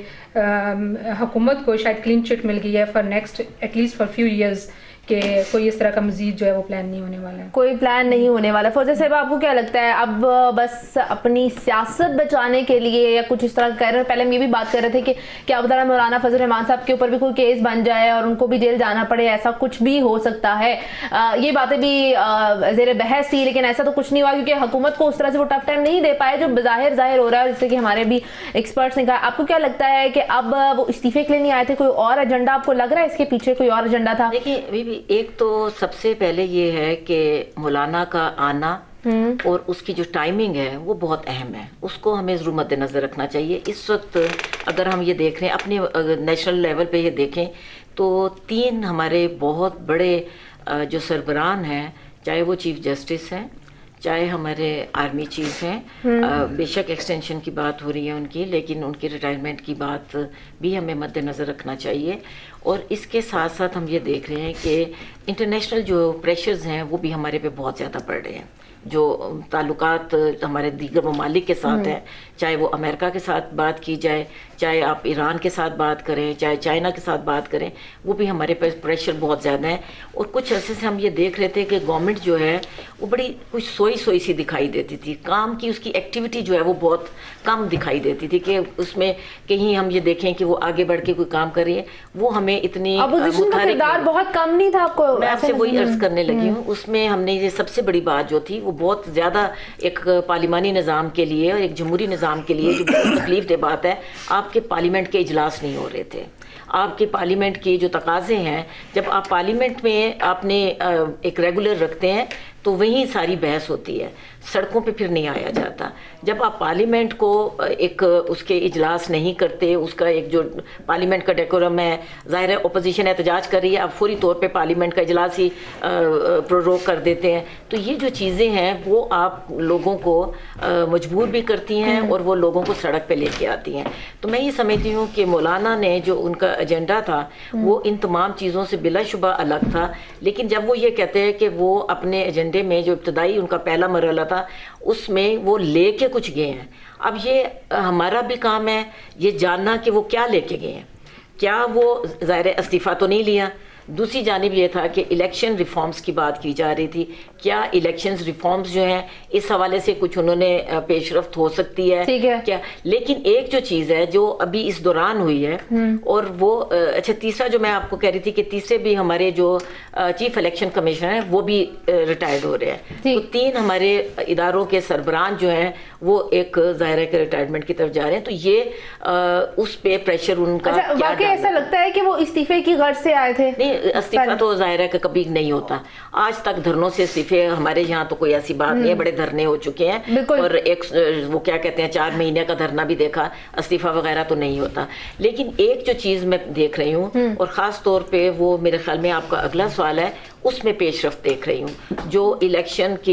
حکومت کو شاید کلین چٹ مل گئی ہے for next at least for few years کہ کوئی اس طرح کا مزید جو ہے وہ پلان نہیں ہونے والا ہے, کوئی پلان نہیں ہونے والا. فوزیہ صاحب آپ کو کیا لگتا ہے اب بس اپنی سیاست بچانے کے لیے یا کچھ اس طرح کہہ رہے ہیں؟ پہلے ہم یہ بھی بات کر رہے تھے کہ کیا پتہ مولانا فضل الرحمان صاحب کے اوپر بھی کوئی کیس بن جائے اور ان کو بھی جیل جانا پڑے, ایسا کچھ بھی ہو سکتا ہے. یہ باتیں بھی زیر بحث تھی لیکن ایسا تو کچھ نہیں ہوا کیونکہ حکومت کو اس طرح سے وہ ٹف ٹائم نہیں دے پائے جو بظاہر ظاہر ہو رہا ہے, جیسے کہ ہمارے بھی ایکسپرٹس نے کہا. آپ کو کیا لگتا ہے کہ اب وہ استعفے کے لیے نہیں آئے تھے, کوئی اور ایجنڈا آپ کو لگ رہا ہے اس کے پیچھے کوئی اور ایجنڈا تھا؟ دیکھیے ایک تو سب سے پہلے یہ ہے کہ مولانا کا آنا اور اس کی جو ٹائمنگ ہے وہ بہت اہم ہے, اس کو ہمیں ضرور مد نظر رکھنا چاہیے. اس وقت اگر ہم یہ دیکھ رہے ہیں اپنے نیشنل لیول پہ یہ دیکھیں تو تین ہمارے بہت بڑے جو سربراہ ہیں, چاہے وہ چیف جسٹس ہیں, چاہے ہمارے آرمی چیف ہیں, بے شک ایکسٹینشن کی بات ہو رہی ہے ان کی, لیکن ان کی ریٹائرمنٹ کی بات بھی ہمیں مد نظر رکھنا چاہیے. اور اس کے ساتھ ساتھ ہم یہ دیکھ رہے ہیں کہ انٹرنیشنل جو پریشرز ہیں وہ بھی ہمارے پہ بہت زیادہ پڑ رہے ہیں. جو تعلقات ہمارے دیگر ممالک کے ساتھ ہیں, چاہے وہ امریکہ کے ساتھ بات کی جائے, چاہے آپ ایران کے ساتھ بات کریں, چاہے چائنا کے ساتھ بات کریں, وہ بھی ہمارے پہ پریشر بہت زیادہ ہے. اور کچھ عرصے سے ہم یہ دیکھ رہے تھے کہ گورنمنٹ جو ہے وہ بڑی کچھ سوئی سوئی سی دکھائی دیتی تھی, کام کی اس کی ایکٹیویٹی جو ہے وہ بہت کم دکھائی دیتی تھی کہ اس میں کہیں ہم یہ دیکھیں کہ وہ آگے بڑھ کے کوئی کام کر رہی ہے, وہ ہمیں اتنی اپوزیشن کا کردار بہت کم نہیں تھا. آپ کو میں آپ سے وہی عرض کرنے لگی ہوں, اس میں ہم نے یہ سب سے بڑی بات جو تھی وہ بہت زیادہ ایک پارلیمانی نظام کے لیے اور ایک جمہوری نظام کے لیے جو بہت تکلیف دہ بات ہے, آپ کے پارلیمنٹ کے اجلاس نہیں ہو رہے تھے. آپ کے پارلیمنٹ کے جو تقاضے ہیں, جب آپ پارلیمنٹ میں آپ نے ایک ریگولر رکھتے ہیں تو وہیں ساری بحث ہوتی ہے, سڑکوں پہ پھر نہیں آیا جاتا. جب آپ پارلیمنٹ کو ایک اس کے اجلاس نہیں کرتے, اس کا ایک جو پارلیمنٹ کا ڈیکورم ہے, ظاہر ہے اپوزیشن احتجاج کر رہی ہے, آپ فوری طور پہ پارلیمنٹ کا اجلاس ہی پروروگ کر دیتے ہیں, تو یہ جو چیزیں ہیں وہ آپ لوگوں کو مجبور بھی کرتی ہیں اور وہ لوگوں کو سڑک پہ لے کے آتی ہیں. تو میں یہ سمجھتی ہوں کہ مولانا نے جو ان کا ایجنڈا تھا وہ ان تمام چیزوں سے بلا شبہ الگ تھا, لیکن جب وہ یہ کہتے ہیں کہ وہ اپنے ایجنڈے میں جو ابتدائی ان کا پہلا مرحلہ تھا اس میں وہ لے کے کچھ گئے ہیں, اب یہ ہمارا بھی کام ہے یہ جاننا کہ وہ کیا لے کے گئے ہیں. کیا وہ ظاہر استعفیٰ تو نہیں لیا, دوسری جانب یہ تھا کہ الیکشن ریفارمز کی بات کی جا رہی تھی, کیا الیکشنز ریفارمز جو ہیں اس حوالے سے کچھ انہوں نے پیش رفت ہو سکتی ہے کیا. لیکن ایک جو چیز ہے جو ابھی اس دوران ہوئی ہے, اور وہ اچھا تیسرا جو میں آپ کو کہہ رہی تھی کہ تیسرے بھی ہمارے جو چیف الیکشن کمشنر ہیں وہ بھی ریٹائرڈ ہو رہے ہیں, تو تین ہمارے اداروں کے سربراہ جو ہیں وہ ایک ظاہر کے ریٹائرمنٹ کی طرف جا رہے ہیں. تو یہ اس پہ پریشر ان کا واقعی ایسا لگتا ہے کہ وہ استعفے کی غرض سے آئے تھے. نہیں, استعفیٰ تو ظاہر ہے کہ کبھی نہیں ہوتا, آج تک دھرنوں سے استعفے ہمارے یہاں تو کوئی ایسی بات نہیں ہے, بڑے دھرنے ہو چکے ہیں اور ایک وہ کیا کہتے ہیں چار مہینے کا دھرنا بھی دیکھا, استعفیٰ وغیرہ تو نہیں ہوتا. لیکن ایک جو چیز میں دیکھ رہی ہوں اور خاص طور پہ وہ میرے خیال میں آپ کا اگلا سوال ہے, اس میں پیش رفت دیکھ رہی ہوں جو الیکشن کی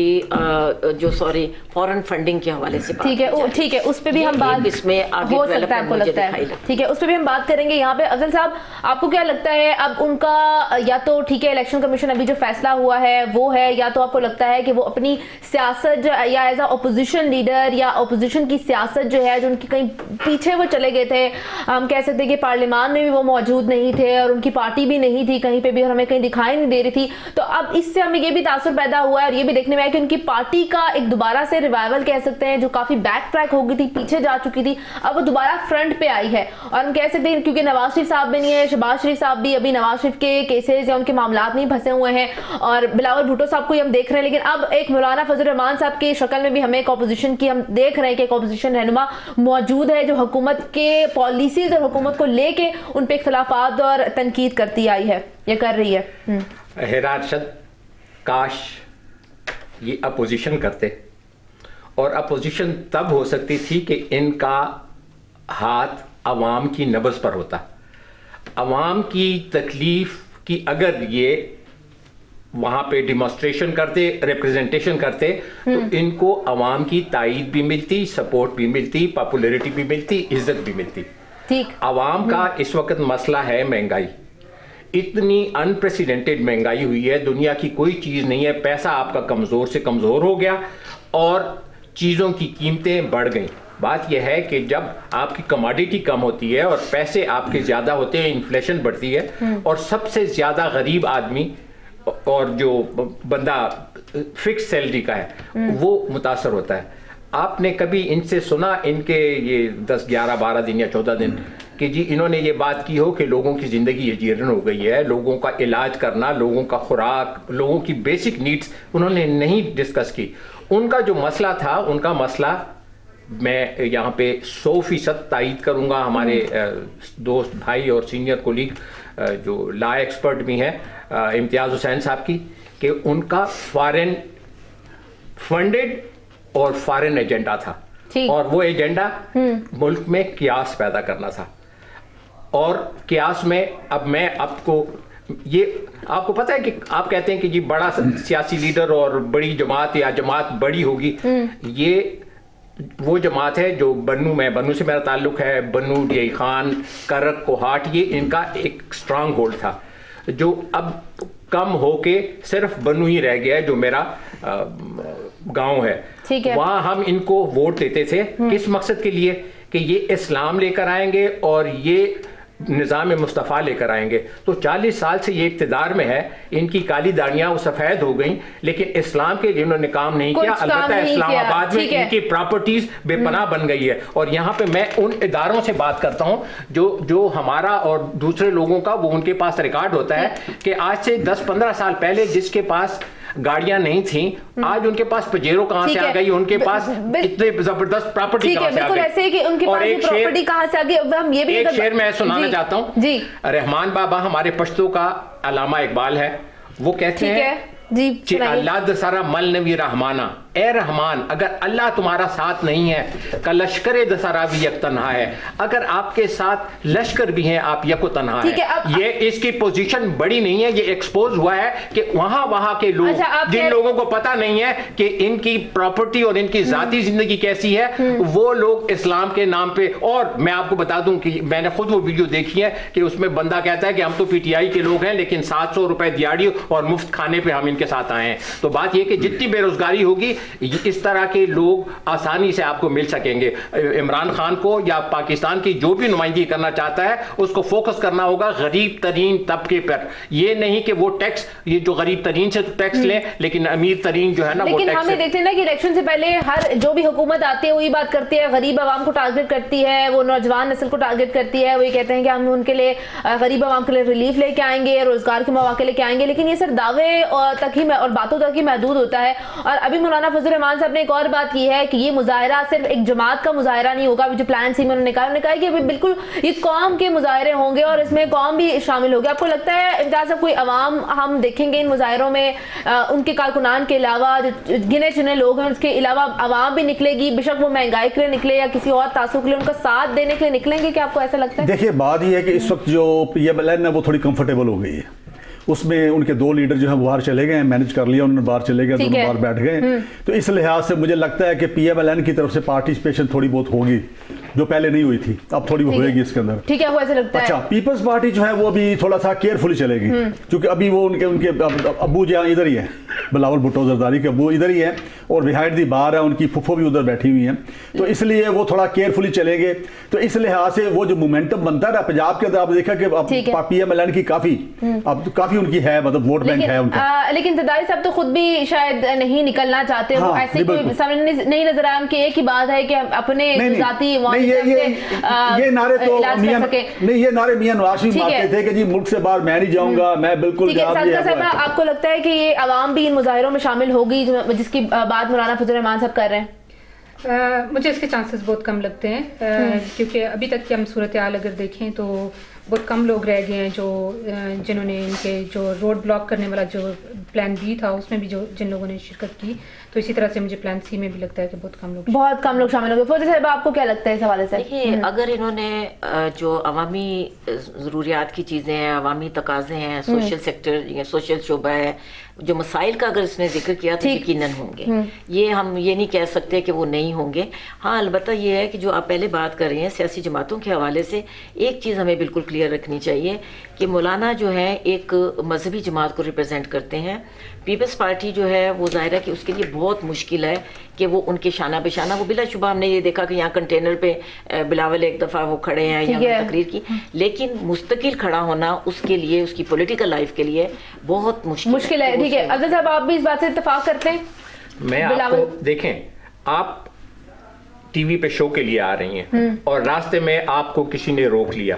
جو سوری فورن فنڈنگ کے حوالے سے. ٹھیک ہے ٹھیک ہے اس پہ بھی ہم بات اس میں ہو سکتا ہے, آپ کو لگتا ہے ٹھیک ہے اس پہ بھی ہم بات کریں گے. یہاں پہ افضل صاحب آپ کو کیا لگتا ہے اب ان کا یا تو ٹھیک ہے الیکشن کمیشن ابھی جو فیصلہ ہوا ہے وہ ہے، یا تو آپ کو لگتا ہے کہ وہ اپنی سیاست جو یا ایز اے اپوزیشن لیڈر یا اپوزیشن کی سیاست جو ہے جو ان کی کہیں پیچھے وہ چلے گئے تھے، ہم کہہ سکتے ہیں کہ پارلیمان میں بھی وہ موجود نہیں تھے اور ان کی پارٹی بھی نہیں تھی کہیں پہ بھی اور ہمیں کہیں دکھائی نہیں دے رہی تھی، تو اب اس سے ہمیں یہ بھی تاثر پیدا ہوا ہے اور یہ بھی دیکھنے میں آیا کہ ان کی پارٹی کا ایک دوبارہ سے ریوائول کہہ سکتے ہیں جو کافی بیک ٹریک ہو گئی تھی، پیچھے جا چکی تھی، اب وہ دوبارہ فرنٹ پہ آئی ہے، اور ہم کہہ سکتے ہیں کیونکہ نواز شریف صاحب بھی نہیں ہے، شہباز شریف صاحب بھی ابھی نواز شریف کے کیسز یا ان کے معاملات نہیں پھنسے ہوئے ہیں، اور بلاول بھٹو صاحب کو ہم دیکھ رہے ہیں، لیکن اب ایک مولانا فضل الرحمان صاحب کی شکل میں بھی ہمیں ایک اپوزیشن کی ہم دیکھ رہے ہیں کہ ایک اپوزیشن رہنما موجود ہے جو حکومت کے پالیسیز اور حکومت کو لے کے ان پہ اختلافات اور تنقید کرتی آئی ہے یا کر رہی ہے۔ ہیرا ارشد، کاش یہ اپوزیشن کرتے، اور اپوزیشن تب ہو سکتی تھی کہ ان کا ہاتھ عوام کی نبض پر ہوتا، عوام کی تکلیف کی اگر یہ وہاں پہ ڈیمانسٹریشن کرتے، ریپریزنٹیشن کرتے تو ان کو عوام کی تائید بھی ملتی، سپورٹ بھی ملتی، پاپولیرٹی بھی ملتی، عزت بھی ملتی۔ عوام کا اس وقت مسئلہ ہے مہنگائی، اتنی انپریسیڈنٹڈ مہنگائی ہوئی ہے، دنیا کی کوئی چیز نہیں ہے، پیسہ آپ کا کمزور سے کمزور ہو گیا اور چیزوں کی قیمتیں بڑھ گئیں۔ بات یہ ہے کہ جب آپ کی کماڈیٹی کم ہوتی ہے اور پیسے آپ کے زیادہ ہوتے ہیں، انفلیشن بڑھتی ہے، اور سب سے زیادہ غریب آدمی اور جو بندہ فکس سیلری کا ہے وہ متاثر ہوتا ہے۔ آپ نے کبھی ان سے سنا ان کے یہ دس گیارہ بارہ دن یا چودہ دن کہ جی انہوں نے یہ بات کی ہو کہ لوگوں کی زندگی یجیرن ہو گئی ہے، لوگوں کا علاج کرنا، لوگوں کا خوراک، لوگوں کی بیسک نیڈز انہوں نے نہیں ڈسکس کی۔ ان کا جو مسئلہ تھا، ان کا مسئلہ میں یہاں پہ سو فیصد تائید کروں گا، ہمارے دوست بھائی اور سینئر کولیگ جو لا ایکسپرٹ بھی ہیں امتیاز حسین صاحب کی، کہ ان کا فارن فنڈڈ اور فارن ایجنڈا تھا، اور وہ ایجنڈا ملک میں قیاس پیدا کرنا تھا، اور قیاس میں اب میں آپ کو یہ آپ کو پتہ ہے کہ آپ کہتے ہیں کہ جی بڑا سیاسی لیڈر اور بڑی جماعت یا جماعت بڑی ہوگی، یہ وہ جماعت ہے جو بنو میں بنو سے میرا تعلق ہے، بنو ڈی خان، کرک، کوہاٹ، یہ ان کا ایک اسٹرانگ ہولڈ تھا جو اب کم ہو کے صرف بنو ہی رہ گیا ہے جو میرا گاؤں ہے۔ وہاں ہم ان کو ووٹ دیتے تھے کس مقصد کے لیے؟ کہ یہ اسلام لے کر آئیں گے اور یہ نظام مصطفیٰ لے کر آئیں گے۔ تو چالیس سال سے یہ اقتدار میں ہے، ان کی کالی داڑیاں وہ سفید ہو گئیں، لیکن اسلام کے لیے انہوں نے کام نہیں کیا۔ البتہ اسلام آباد میں ان کی پراپرٹیز بے پناہ بن گئی ہے، اور یہاں پہ میں ان اداروں سے بات کرتا ہوں جو جو ہمارا اور دوسرے لوگوں کا وہ ان کے پاس ریکارڈ ہوتا ہے کہ آج سے دس پندرہ سال پہلے جس کے پاس گاڑیاں نہیں تھیں، آج ان کے پاس پجیرو کہاں سے آ گئی، ان کے پاس اتنے زبردست پراپرٹی کہاں سے آ گئی، اور ایک شعر میں سنانا چاہتا ہوں۔ رحمان بابا ہمارے پشتو کا علامہ اقبال ہے، وہ کہتے ہیں کہ اللہ دسارا مل نوی رحمانہ، اے رحمان اگر اللہ تمہارا ساتھ نہیں ہے کا لشکر دسارا بھی یک تنہا ہے، اگر آپ کے ساتھ لشکر بھی ہیں آپ یک و تنہا ہے۔ یہ اس کی پوزیشن بڑی نہیں ہے، یہ ایکسپوز ہوا ہے کہ وہاں وہاں کے لوگ جن لوگوں کو پتا نہیں ہے کہ ان کی پراپرٹی اور ان کی ذاتی زندگی کیسی ہے، وہ لوگ اسلام کے نام پہ، اور میں آپ کو بتا دوں کہ میں نے خود وہ ویڈیو دیکھی ہے کہ اس میں بندہ کہتا ہے کہ ہم تو پی ٹی آئی کے لوگ ہیں لیکن سات سو روپے دیہڑی اور مفت کھانے پہ ہم ان کے ساتھ آئے ہیں۔ تو بات یہ کہ جتنی بے روزگاری ہوگی اس طرح کے لوگ آسانی سے آپ کو مل سکیں گے۔ عمران خان کو یا پاکستان کی جو بھی نمائندگی کرنا چاہتا ہے اس کو فوکس کرنا ہوگا غریب ترین طبقے پر، یہ نہیں کہ وہ ٹیکس، یہ جو غریب ترین سے ٹیکس لیں لیکن امیر ترین جو ہے نا وہ ٹیکس۔ لیکن ہمیں دیکھتے ہیں نا کہ الیکشن سے پہلے ہر جو بھی حکومت آتی ہے وہی بات کرتی ہے، غریب عوام کو ٹارگٹ کرتی ہے، وہ نوجوان نسل کو ٹارگٹ کرتی ہے، وہ یہ کہتے ہیں کہ ہم ان کے لیے غریب عوام کے لیے ریلیف لے کے آئیں گے، روزگار کے مواقع لے کے آئیں گے، لیکن یہ صرف دعوے تک ہی اور باتوں تک ہی محدود ہوتا ہے۔ اور ابھی مولانا فضل الرحمان صاحب نے ایک اور بات کی ہے کہ یہ مظاہرہ صرف ایک جماعت کا مظاہرہ نہیں ہوگا، جو پلان سی میں انہوں نے کہا انہوں نے کہا کہ ابھی بالکل یہ قوم کے مظاہرے ہوں گے اور اس میں قوم بھی شامل ہوگی۔ آپ کو لگتا ہے امتیاز صاحب کوئی عوام ہم دیکھیں گے ان مظاہروں میں ان کے کارکنان کے علاوہ جو گنے چنے لوگ ہیں اس کے علاوہ عوام بھی نکلے گی، بے شک وہ مہنگائی کے لیے نکلے یا کسی اور تعصب کے لیے، ان کا ساتھ دینے کے لیے نکلیں گے؟ کہ آپ کو ایسا لگتا ہے؟ دیکھیے بات یہ ہے کہ اس وقت جو پی ایم ایل این ہے وہ تھوڑی کمفرٹیبل ہو گئی ہے، اس میں ان کے دو لیڈر جو ہیں باہر چلے گئے ہیں، مینج کر لیا، انہوں نے باہر چلے گئے، دونوں باہر بیٹھ گئے، تو اس لحاظ سے مجھے لگتا ہے کہ پی ایم ایل این کی طرف سے پارٹیسپیشن تھوڑی بہت ہوگی جو پہلے نہیں ہوئی تھی، اب تھوڑی وہ ہوئے گی اس کے اندر. ٹھیک ہے، وہ ایسا لگتا ہے. اچھا، پیپلز پارٹی جو ہے وہ ابھی تھوڑا سا کیئرفلی چلے گی، کیونکہ ابھی وہ ان کے ان کے ابو جہاں ادھر ہی ہے، بلاول بھٹو زرداری کے ابو ادھر ہی ہے، اور بیہائنڈ دی بار ہے، ان کی پھپھو بھی ادھر بیٹھی ہوئی ہیں، تو اس لیے وہ تھوڑا کیئرفلی چلیں گے. تو اس لحاظ سے وہ جو مومنٹم بنتا ہے نا پنجاب کے اندر، آپ دیکھا کہ اب پی ایم ایل این کی کافی اب کافی ان کی ہے، مطلب ووٹ بینک ہے ان کا. لیکن زرداری صاحب تو خود بھی شاید نہیں نکلنا چاہتے، وہ ایسے کوئی نہیں نظر آیا. ان کی ایک ہی بات ہے کہ اپنے ذاتی یہ نعرے تو نہیں، یہ نعرے میاں نواز شریف مارتے تھے کہ جی ملک سے باہر میں نہیں جاؤں گا، میں بالکل. آپ کو لگتا ہے کہ یہ عوام بھی ان مظاہروں میں شامل ہوگی جس کی بات مولانا فضل الرحمان صاحب کر رہے ہیں؟ مجھے اس کے چانسز بہت کم لگتے ہیں، کیونکہ ابھی تک کی ہم صورتحال اگر دیکھیں تو بہت کم لوگ رہ گئے ہیں جو جنہوں نے ان کے جو روڈ بلاک کرنے والا جو پلان بی تھا اس میں بھی جو جن لوگوں نے شرکت کی، تو اسی طرح سے مجھے پلان سی میں بھی لگتا ہے کہ بہت کم لوگ بہت کم لوگ شامل ہو گئے. فوزی صاحبہ آپ کو کیا لگتا ہے اس حوالے سے؟ دیکھیے، اگر انہوں نے جو عوامی ضروریات کی چیزیں ہیں، عوامی تقاضے ہیں، سوشل سیکٹر یا سوشل شعبہ ہے، جو مسائل کا اگر اس نے ذکر کیا تو یقیناً ہوں گے. یہ ہم یہ نہیں کہہ سکتے کہ وہ نہیں ہوں گے. ہاں، البتہ یہ ہے کہ جو آپ پہلے بات کر رہی ہیں سیاسی جماعتوں کے حوالے سے، ایک چیز ہمیں بالکل کلیئر رکھنی چاہیے کہ مولانا جو ہے ایک مذہبی جماعت کو ریپرزینٹ کرتے ہیں. پیپلز پارٹی جو ہے وہ ظاہر ہے کہ اس کے لیے بہت مشکل ہے کہ وہ ان کے شانہ بے شانہ، وہ بلا شبہ ہم نے یہ دیکھا کہ یہاں کنٹینر پہ بلاول ایک دفعہ وہ کھڑے ہیں یا تقریر کی، لیکن مستقل کھڑا ہونا اس کے لیے، اس کی پولیٹیکل لائف کے لیے بہت مشکل مشکل ہے. ٹھیک ہے، افضل صاحب آپ بھی اس بات سے اتفاق کرتے ہیں؟ میں آپ کو دیکھیں، آپ ٹی وی پہ شو کے لیے آ رہی ہیں اور راستے میں آپ کو کسی نے روک لیا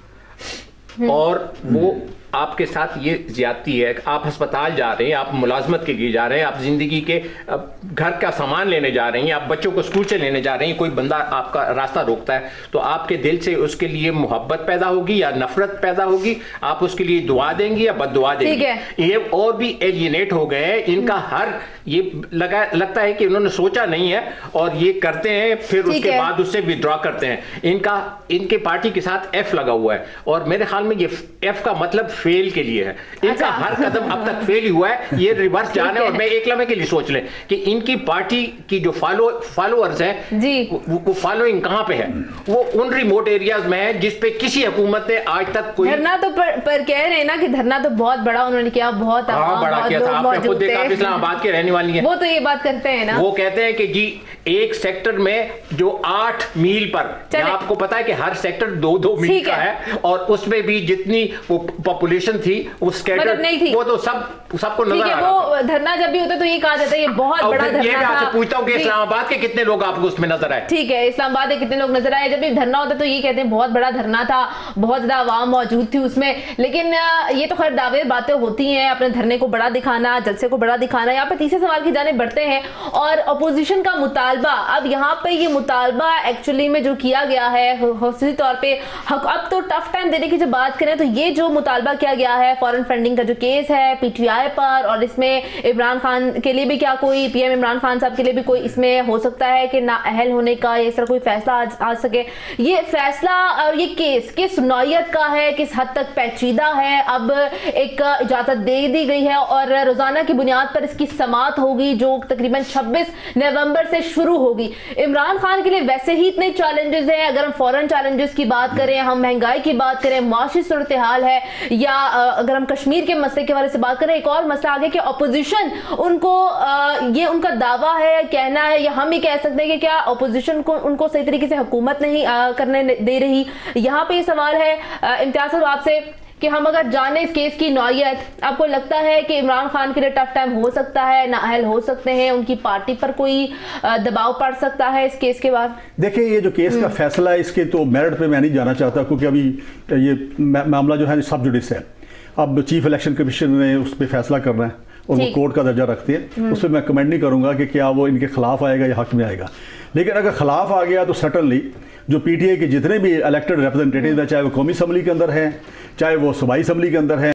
اور وہ آپ کے ساتھ یہ زیادتی ہے کہ آپ ہسپتال جا رہے ہیں، آپ ملازمت کے لیے جا رہے ہیں، آپ زندگی کے گھر کا سامان لینے جا رہی ہیں، آپ بچوں کو اسکول سے لینے جا رہی ہیں، کوئی بندہ آپ کا راستہ روکتا ہے تو آپ کے دل سے اس کے لیے محبت پیدا ہوگی یا نفرت پیدا ہوگی، آپ اس کے لیے دعا دیں گی یا بد دعا دیں گی. یہ اور بھی ایلینیٹ ہو گئے ہیں، ان کا ہر یہ لگا لگتا ہے کہ انہوں نے سوچا نہیں ہے اور یہ کرتے ہیں، پھر اس کے بعد اس سے ودرا کرتے ہیں. ان کا ان کے پارٹی کے ساتھ ایف لگا ہوا ہے اور میرے خیال میں یہ ایف کا مطلب فیل کے لیے ہے. ان کا ہر قدم اب تک فیل ہی ہوا ہے، یہ ریورس جانا ہے. اور میں ایک لمحے کے لیے سوچ لیں کہ ان کی پارٹی کی جو فالو فالوورز ہیں وہ فالوئنگ کہاں پہ ہے؟ وہ ان ریموٹ ایریاز میں ہے جس پہ کسی حکومت نے آج تک کوئی دھرنا تو پر کہہ رہے ہیں نا کہ دھرنا تو بہت بڑا انہوں نے کیا، بہت بڑا کیا تھا. آپ نے خود دیکھا اسلام آباد کے رہنے والی ہیں، وہ تو یہ بات کرتے ہیں نا، وہ کہتے ہیں کہ جی ایک سیکٹر میں جو آٹھ میل پر، آپ کو پتا ہے کہ ہر سیکٹر دو دو میل کا ہے اور اس میں بھی جتنی وہ پاپولیشن تھی وہ اسکیٹر نہیں تھی، وہ تو سب سب کو نظر آ رہا تھا. وہ دھرنا جب بھی ہوتا تو یہ کہا جاتا ہے یہ بہت بڑا دھرنا تھا. یہ میں آپ سے پوچھتا ہوں کہ اسلام آباد کے کتنے لوگ آپ کو اس میں نظر آئے؟ ٹھیک ہے، اسلام آباد کے کتنے لوگ نظر آئے؟ جب بھی دھرنا ہوتا تو یہ کہتے ہیں بہت بڑا دھرنا تھا، بہت زیادہ عوام موجود تھی اس میں. لیکن یہ تو خیر دعوے باتیں ہوتی ہیں، اپنے دھرنے کو بڑا دکھانا، جلسے کو بڑا دکھانا. یہاں پہ تیسرے سوال کی جانب بڑھتے ہیں اور اپوزیشن کا مطالبہ. اب یہاں پہ یہ مطالبہ ایکچولی میں جو کیا گیا ہے خصوصی طور پہ، اب تو ٹف ٹائم دینے کی جب بات کریں تو یہ جو مطالبہ کیا گیا ہے فارن فنڈنگ کا جو کیس ہے پی ٹی آئی پر، اور اس میں عمران خان کے لیے بھی کیا کوئی پی ایم عمران خان صاحب کے لیے بھی کوئی اس میں ہو سکتا ہے کہ نااہل ہونے کا یا اس طرح کوئی فیصلہ آ سکے. یہ فیصلہ اور یہ کیس کس نوعیت کا ہے، کس حد تک پیچیدہ ہے؟ اب ایک اجازت دے دی گئی ہے اور روزانہ کی بنیاد پر اس کی سماعت ہوگی جو تقریباً چھبیس نومبر سے شروع ہوگی. عمران خان کے لیے ویسے ہی اتنے چیلنجز ہیں، اگر ہم فورن چیلنجز کی بات کریں، ہم مہنگائی کی بات کریں، معاشی صورتحال ہے، یا اگر ہم کشمیر کے مسئلے کے بارے سے بات کریں، ایک اور مسئلہ آگے کہ اپوزیشن ان کو یہ ان کا دعویٰ ہے، کہنا ہے، یا ہم ہی کہہ سکتے ہیں کہ کیا اپوزیشن کو ان کو صحیح طریقے سے حکومت نہیں کرنے دے رہی. یہاں پہ یہ سوال ہے امتیاز صاحب آپ سے کہ ہم اگر جانیں اس کیس کی نوعیت، آپ کو لگتا ہے کہ عمران خان کے لیے ٹف ٹائم ہو سکتا ہے، نااہل ہو سکتے ہیں، ان کی پارٹی پر کوئی دباؤ پڑ سکتا ہے اس کیس کے بعد؟ دیکھیں، یہ جو کیس کا فیصلہ ہے اس کے تو میرٹ پہ میں نہیں جانا چاہتا، کیونکہ ابھی یہ معاملہ جو ہے سب جوڈیس ہے. اب چیف الیکشن کمیشن نے اس پہ فیصلہ کرنا ہے اور وہ کورٹ کا درجہ رکھتے ہیں. اس پہ میں کمنٹ نہیں کروں گا کہ کیا وہ ان کے خلاف آئے گا یا حق میں آئے گا. لیکن اگر خلاف آ گیا تو سٹنلی جو پی ٹی آئی کے جتنے بھی الیکٹڈ ریپرزنٹیٹیو ہیں، چاہے وہ قومی اسمبلی کے اندر ہیں، چاہے وہ صوبائی اسمبلی کے اندر ہیں،